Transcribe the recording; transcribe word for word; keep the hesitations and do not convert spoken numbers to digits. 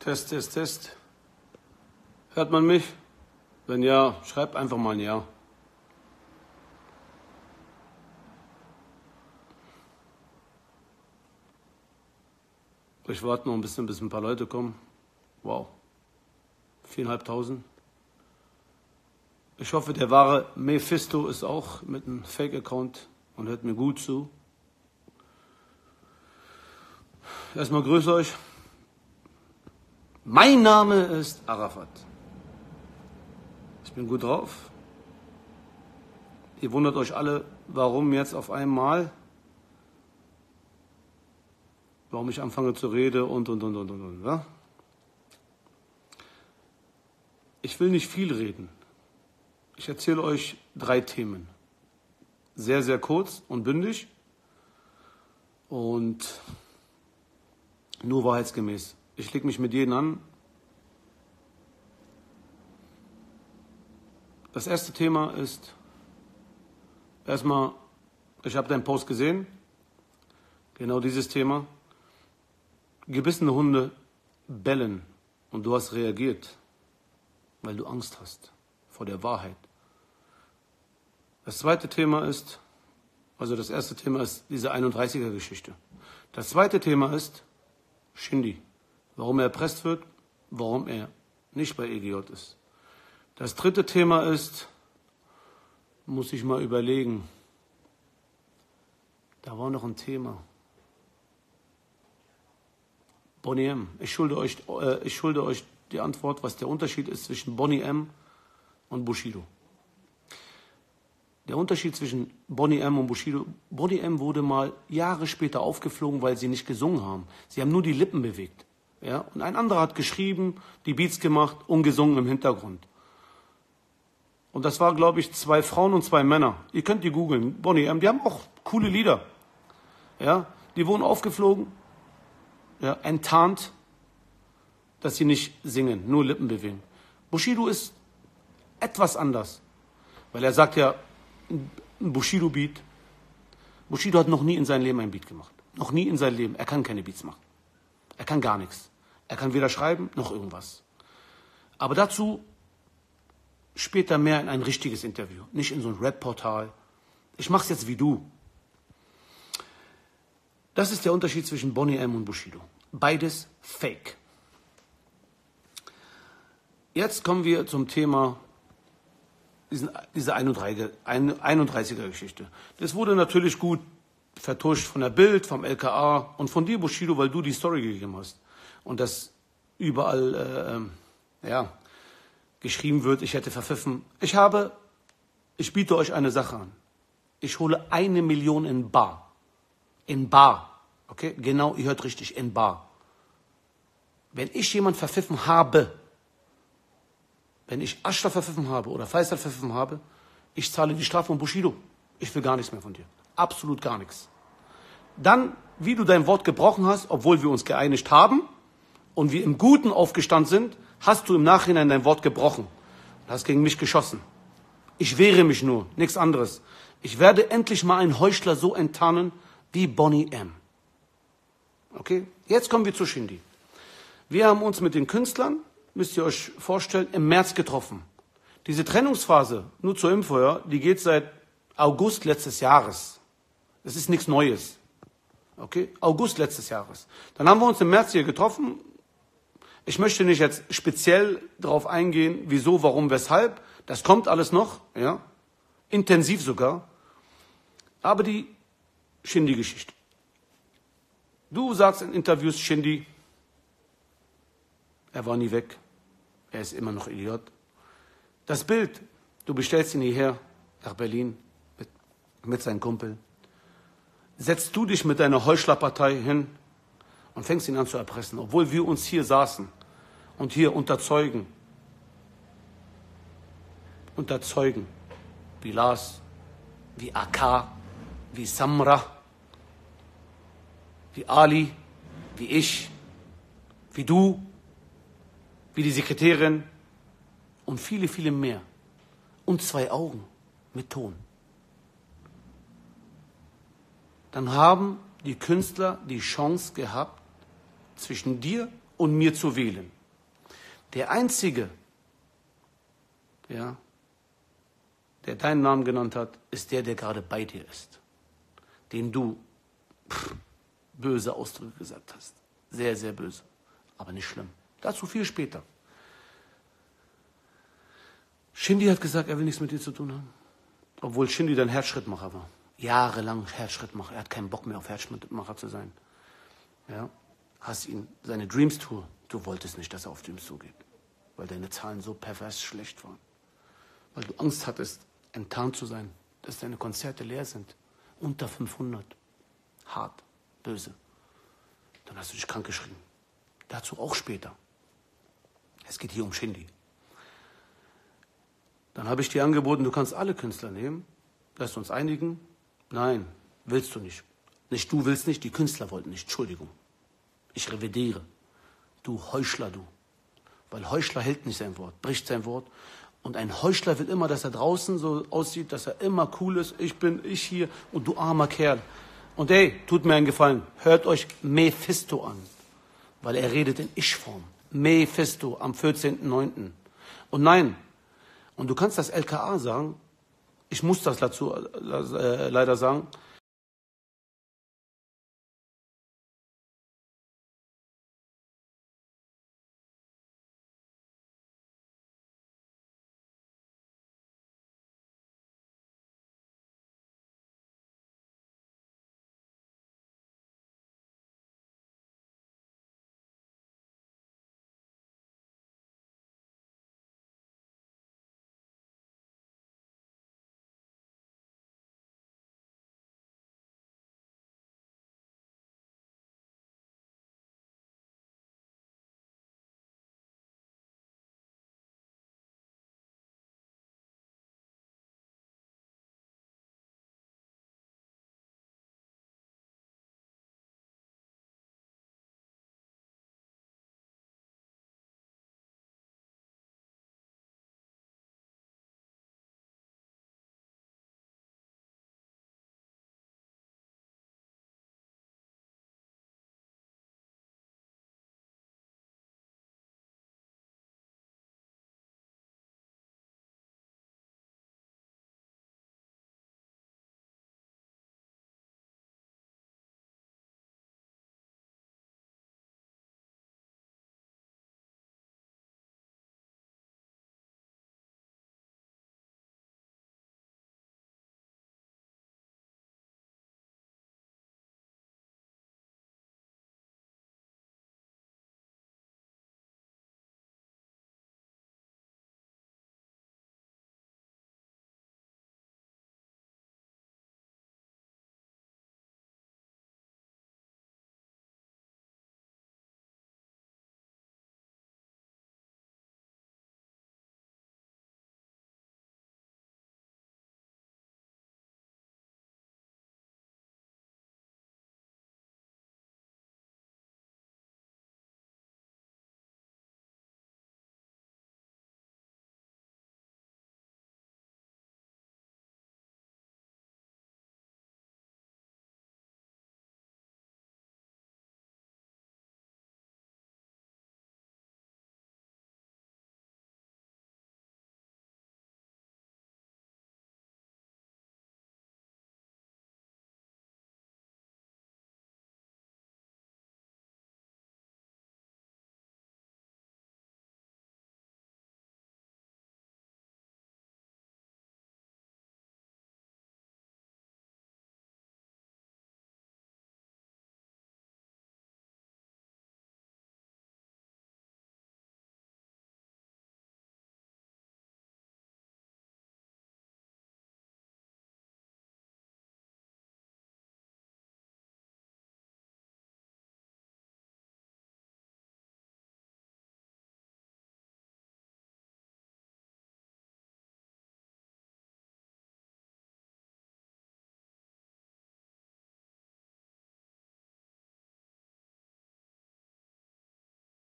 Test, Test, Test. Hört man mich? Wenn ja, schreibt einfach mal ein Ja. Ich warte noch ein bisschen, bis ein paar Leute kommen. Wow. Viereinhalbtausend. Ich hoffe, der wahre Mephisto ist auch mit einem Fake-Account und hört mir gut zu. Erstmal grüße euch. Mein Name ist Arafat. Ich bin gut drauf. Ihr wundert euch alle, warum jetzt auf einmal, warum ich anfange zu reden und, und, und, und, und, und. Ja? Ich will nicht viel reden. Ich erzähle euch drei Themen. Sehr, sehr kurz und bündig und nur wahrheitsgemäß. Ich lege mich mit jedem an. Das erste Thema ist, erstmal, ich habe deinen Post gesehen, genau dieses Thema. Gebissene Hunde bellen und du hast reagiert, weil du Angst hast vor der Wahrheit. Das zweite Thema ist, also das erste Thema ist diese einunddreißiger-Geschichte. Das zweite Thema ist Shindy. Warum er erpresst wird, warum er nicht bei E G J ist. Das dritte Thema ist, muss ich mal überlegen, da war noch ein Thema. Bonnie M. Ich schulde euch, äh, ich schulde euch die Antwort, was der Unterschied ist zwischen Bonnie M. und Bushido. Der Unterschied zwischen Bonnie M. und Bushido, Bonnie M. wurde mal Jahre später aufgeflogen, weil sie nicht gesungen haben. Sie haben nur die Lippen bewegt. Ja? Und ein anderer hat geschrieben, die Beats gemacht, ungesungen im Hintergrund. Und das war, glaube ich, zwei Frauen und zwei Männer. Ihr könnt die googeln, Bonnie M., die haben auch coole Lieder. Ja? Die wurden aufgeflogen, ja, enttarnt, dass sie nicht singen, nur Lippen bewegen. Bushido ist etwas anders, weil er sagt ja, ein Bushido-Beat. Bushido hat noch nie in seinem Leben ein Beat gemacht. Noch nie in seinem Leben. Er kann keine Beats machen. Er kann gar nichts. Er kann weder schreiben, noch irgendwas. Aber dazu später mehr in ein richtiges Interview. Nicht in so ein Rap-Portal. Ich mach's jetzt wie du. Das ist der Unterschied zwischen Bonnie M. und Bushido. Beides fake. Jetzt kommen wir zum Thema diesen, diese einunddreißiger-Geschichte. Das wurde natürlich gut vertuscht von der Bild, vom L K A und von dir, Bushido, weil du die Story gegeben hast. Und das überall äh, ja, geschrieben wird, ich hätte verpfiffen. Ich habe, ich biete euch eine Sache an. Ich hole eine Million in Bar. In Bar. Okay? Genau, ihr hört richtig, in Bar. Wenn ich jemand verpfiffen habe, wenn ich Ashraf verpfiffen habe oder Faisal verpfiffen habe, ich zahle die Strafe von Bushido. Ich will gar nichts mehr von dir. Absolut gar nichts. Dann, wie du dein Wort gebrochen hast, obwohl wir uns geeinigt haben und wir im Guten aufgestanden sind, hast du im Nachhinein dein Wort gebrochen. Du hast gegen mich geschossen. Ich wehre mich nur, nichts anderes. Ich werde endlich mal einen Heuchler so enttarnen wie Bonnie M. Okay? Jetzt kommen wir zu Shindy. Wir haben uns mit den Künstlern, müsst ihr euch vorstellen, im März getroffen. Diese Trennungsphase, nur zur Info, ja, die geht seit August letztes Jahres. Das ist nichts Neues. Okay? August letztes Jahres. Dann haben wir uns im März hier getroffen. Ich möchte nicht jetzt speziell darauf eingehen, wieso, warum, weshalb. Das kommt alles noch, ja, intensiv sogar. Aber die Shindy-Geschichte. Du sagst in Interviews, Shindy, er war nie weg. Er ist immer noch Idiot. Das Bild, du bestellst ihn hierher, nach Berlin, mit, mit seinem Kumpel. Setzt du dich mit deiner Heuchlerpartei hin und fängst ihn an zu erpressen, obwohl wir uns hier saßen und hier unterzeugen. Unterzeugen. Wie Lars, wie A K, wie Samra, wie Ali, wie ich, wie du, wie die Sekretärin und viele, viele mehr. Und zwei Augen mit Ton. Dann haben die Künstler die Chance gehabt, zwischen dir und mir zu wählen. Der Einzige, ja, der deinen Namen genannt hat, ist der, der gerade bei dir ist. Dem du pff, böse Ausdrücke gesagt hast. Sehr, sehr böse. Aber nicht schlimm. Dazu viel später. Shindy hat gesagt, er will nichts mit dir zu tun haben. Obwohl Shindy dein Herzschrittmacher war. Jahrelang Herzschrittmacher. Er hat keinen Bock mehr auf Herzschrittmacher zu sein. Ja? Hast ihn, seine Dreams Tour, du wolltest nicht, dass er auf Dreams Tour geht. Weil deine Zahlen so pervers schlecht waren. Weil du Angst hattest, enttarnt zu sein. Dass deine Konzerte leer sind. Unter fünfhundert. Hart. Böse. Dann hast du dich krank geschrieben. Dazu auch später. Es geht hier um Shindy. Dann habe ich dir angeboten, du kannst alle Künstler nehmen. Lass uns einigen. Nein, willst du nicht. Nicht du willst nicht, die Künstler wollten nicht. Entschuldigung. Ich revidiere. Du Heuchler, du. Weil Heuchler hält nicht sein Wort, bricht sein Wort. Und ein Heuchler will immer, dass er draußen so aussieht, dass er immer cool ist. Ich bin ich hier und du armer Kerl. Und ey, tut mir einen Gefallen. Hört euch Mephisto an. Weil er redet in Ich-Form. Mephisto am vierzehnten neunten Und nein, und du kannst das L K A sagen, ich muss das dazu äh, leider sagen,